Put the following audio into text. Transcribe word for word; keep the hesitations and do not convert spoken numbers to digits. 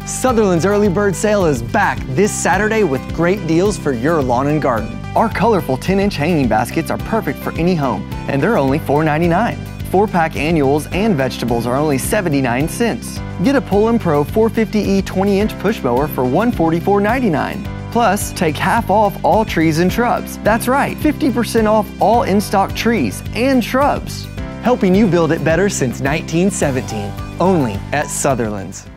Sutherland's Early Bird Sale is back this Saturday with great deals for your lawn and garden. Our colorful ten inch hanging baskets are perfect for any home, and they're only four ninety-nine. four pack annuals and vegetables are only seventy-nine cents. Get a Poulan Pro four fifty E twenty inch push mower for one forty-four ninety-nine. Plus, take half off all trees and shrubs. That's right, fifty percent off all in-stock trees and shrubs. Helping you build it better since nineteen seventeen, only at Sutherland's.